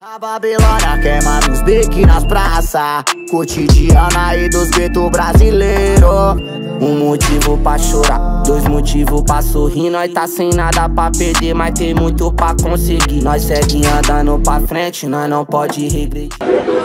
A Babilônia queima nos beques nas praças, cotidiana aí dos guetos brasileiros. Um motivo pra chorar, dois motivos pra sorrir. Nós tá sem nada pra perder, mas tem muito pra conseguir. Nós segue andando pra frente, nós não pode regredir.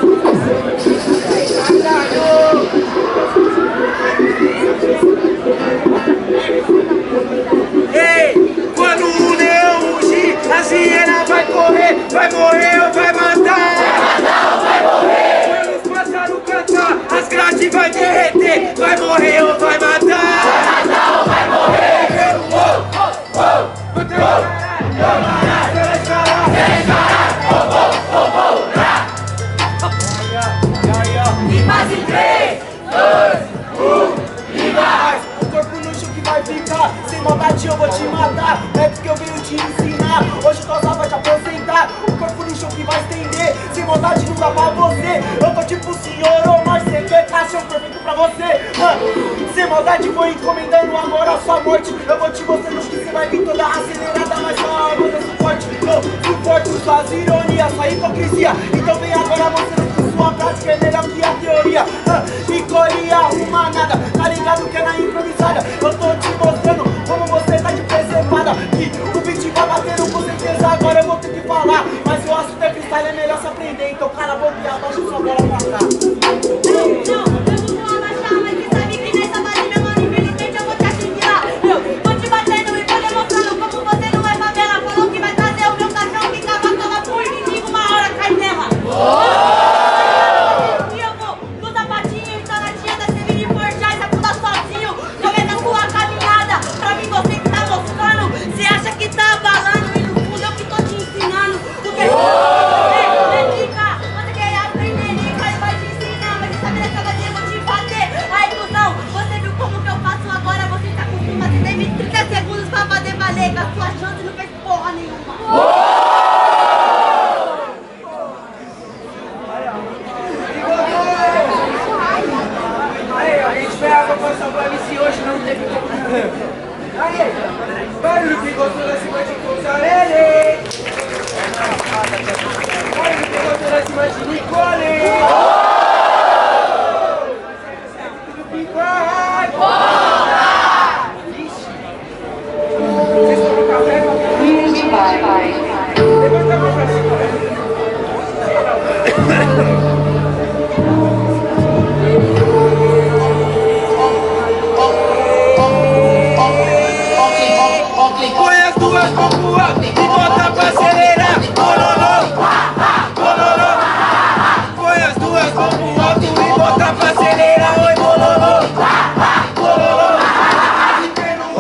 Ei, quando o leão rugir, a hiena vai correr, vai morrer ou vai matar. Vai matar ou vai morrer. Quando os pássaros cantar, as grades vai derreter, vai morrer ou vai matar. Vai matar ou vai morrer. Rimas em 3, 2, 1, rimas. O corpo no chão que vai ficar, sem maldade eu vou te matar. É porque eu venho te ensinar, hoje tua vai te aposentar. O corpo no chão que vai estender, sem maldade não dá pra você. Eu tô tipo o senhor Omar, cê quer cachorro perfeito pra você. Sem maldade vou encomendando agora a sua morte. Eu vou te mostrando que cê vai vir toda acelerada, mas só manda suporte. Eu suporto suas ironias, sua hipocrisia. Então vem agora mostrando que sua prática é melhor que a teoria. Picoria, arruma nada, tá ligado que é na improvisada. Eu tô te mostrando como você tá de preservada. Que o beat vai batendo com certeza, agora eu vou ter que falar. Mas o assunto é freestyle, é melhor se aprender. Então cala a boca e abaixa sua bola pra cá. Barulho que gostou da cima de Gonzalele. Barulho que gostou da cima de Nicole. Tudo que vai. Bora! Ixi. Vocês tomam café? Levanta a mão pra cima. Põe as duas mãos pro alto e bota pra acelerar. Bololô, bololô. Põe as duas mãos pro alto e bota pra acelerar. Oi, bololô, bololô. E vem no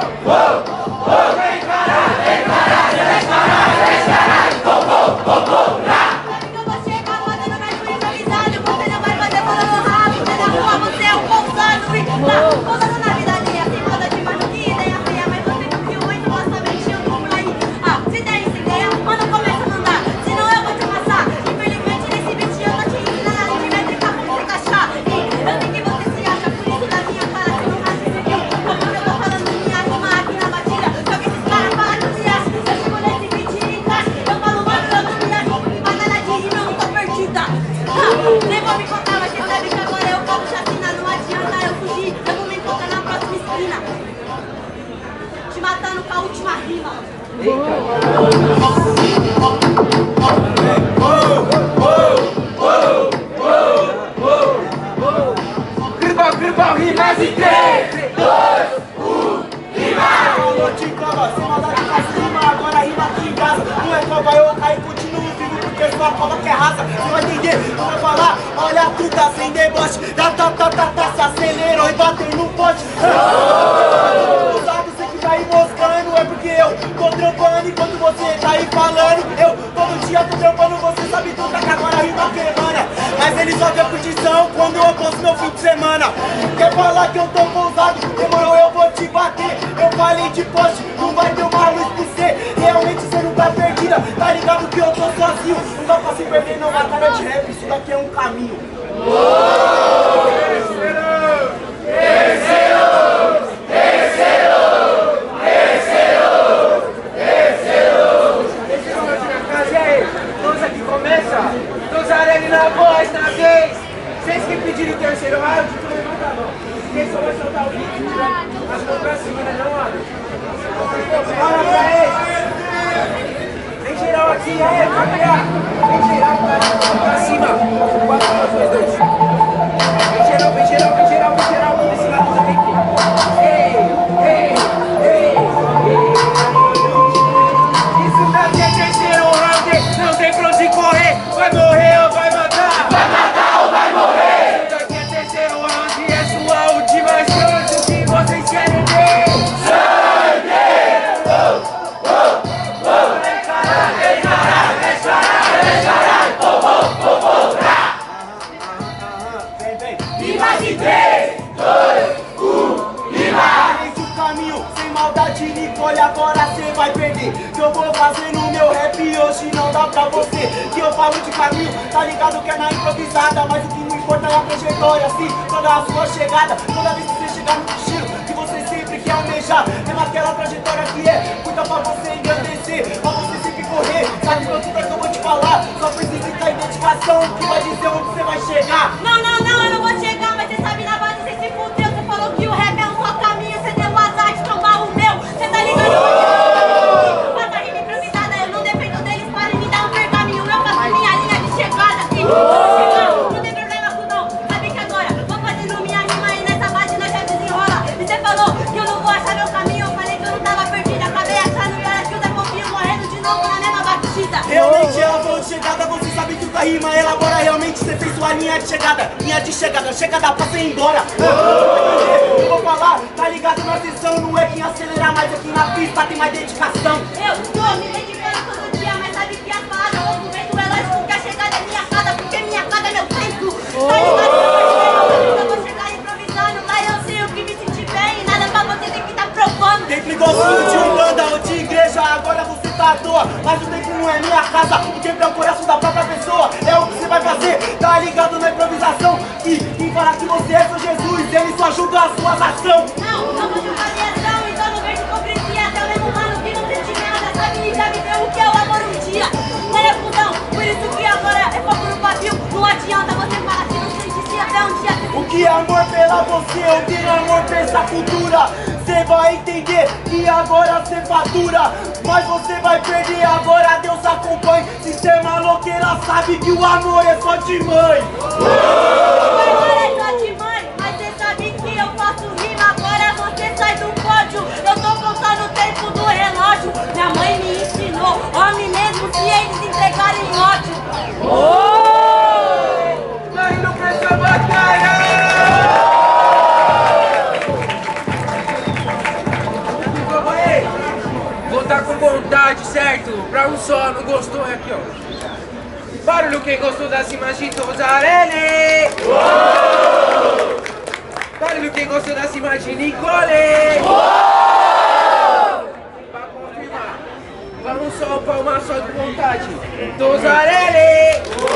vem caralho, vem caralho, vem caralho, vem caralho. Eu vou chegar mandando mais frio improvisado. Você não vai fazer bololô rápido. Você na rua, você é um pousado. E tá pousando na vida alheia. Sem moda de mano que ideia feia. Mas você conseguiu muito, nossa mente eu tô por aí. Se der essa ideia, mano, começa a mandar. Senão eu vou te amassar. Infelizmente nesse beat eu tô te ensinando a linha métrica como se encaixar. E eu sei que você se acha, por isso da minha cara você não acha isso aqui. Como que eu tô falando minha rima aqui na batida. Só que esses caras falam que se acham. Eu chego nesse beat e encaixa. Eu falo, mano, eu não me acho. Porque batalha de rima eu não tô perdida. Nem vou me contar, mas você sabe que agora eu vou chacina. Não adianta eu fugir, eu vou me encontrar na próxima esquina. Te matando com a última rima. Gribal, rimas em 3, 2, 1, rimas! Falou de cova, sem maldade faz rima, agora rima aqui em casa. Não é cova, eu caio e continuo vivo porque sua cova que é raça. Você vai entender, eu vou falar, olha tu tá sem deboche. Se acelerou e bateu no pote. Usado, você que tá aí moscando, é porque eu tô trampando enquanto você tá aí falando. Eu todo dia tô trampando, você sabe tudo que agora rima queimana. Mas ele só vê curtição quando eu posto meu fim de semana. Quer falar que eu tô pousado? Demorou, eu vou te bater. Eu falei de poste, não vai ter uma luz pra você. Realmente você não tá perdida, tá ligado que eu tô sozinho. Não dá pra se perder não, batalha de rap, isso daqui é um caminho. Terceiro! força. Tuzarelli na voz, na vez. Vocês que pediram o terceiro round, tu levanta a mão. Quem só vai soltar o vídeo, as mãos pra cima, né não, Adam? Fala pra ele. Vem geral aqui, aí, família. Vem geral pra cima. 4, 2, 2. Vem geral, vem geral, vem geral, vem geral. Desse lado também. Ei, ei, ei, ei. Isso daqui é terceiro round. Não tem pra onde correr. Vai morrer ou vai matar? Vai matar ou vai morrer? Isso daqui é terceiro round. É sua última chance. O que vocês querem ver? Sangue! Rima de 3, 2, 1, rima! Esse o caminho, sem maldade, Nicole, agora cê vai perder. Que eu vou fazer no meu rap hoje não dá pra você. Que eu falo de caminho, tá ligado que é na improvisada. Mas o que não importa é a trajetória, assim, toda a sua chegada. Toda vez que você chegar no destino, que você sempre quer almejar. Tem aquela trajetória que é curta pra você engrandecer, pra você sempre correr. Sabe quanto tempo eu vou te falar? Só precisa ter dedicação, que vai dizer onde você vai chegar. Não, não, não, eu não vou chegar, mas você sabe na base, você se fudeu. Você falou que o rap é um só caminho, você deu azar de tomar o meu. Você tá ligado? Faça rima improvisada, eu não dependo deles para me dar um pergaminho. Eu faço minha linha de chegada e vou chegar. Não tem problema com não, sabe que agora vou fazendo minha rima e nessa base nós já desenrola. E você falou que eu não vou achar meu caminho, eu falei que eu não tava perdida. Acabei achando e olha que eu confio morrendo de novo na mesma batida. Realmente ela falou de chegada, você sabe que a rima elabora. Realmente você fez sua linha de chegada. Linha de chegada, chegada pra você ir embora. Eu vou falar, tá ligado na sessão. Não é quem acelerar, mas aqui na pista tem mais dedicação. Eu tô me dedicando todo dia, mas sabe que a parada, o movimento é lógico que a chegada é minha casa, porque minha casa é meu templo. Tá ligado, meu parceiro? Eu vou chegar improvisando, lá eu sei o que me sentir bem, nada pra você tem que tá provando. Templo igual de Umbanda ou de igreja, agora você tá à toa. Mas o templo não é minha casa, o templo é o coração da própria pessoa. É o que você vai fazer, tá ligado na improvisação. E quem fala que você é seu Jesus, ele só julga as suas ações. Não, não vou julgar minha ação, então não vejo hipocrisia. Até o mesmo mano que não sente nada, sabe, já viveu o que é o amor um dia. Não é fusão, por isso que agora é foco no papel. Não adianta você falar que não sente se até um dia. O que é amor pela você, eu tenho amor pra essa cultura. Cê vai entender que agora cê fatura, mas você vai perder, agora Deus acompanha. Se cê é maloqueira, sabe que o amor é só de mãe. Agora é só de mãe, mas cê sabe que eu faço rima. Agora você sai do pódio, eu tô contando o tempo do relógio. Minha mãe me ensinou, homem mesmo se eles entregarem ódio. Tá indo pra essa batalha! Vou tá com vontade, certo? Pra um só, não gostou? É aqui, ó. Barulho quem gostou das rimas de Tuzarelli! Barulho quem gostou das rimas de Nicole! Pra confirmar, vamos só palmar só de vontade. Tuzarelli!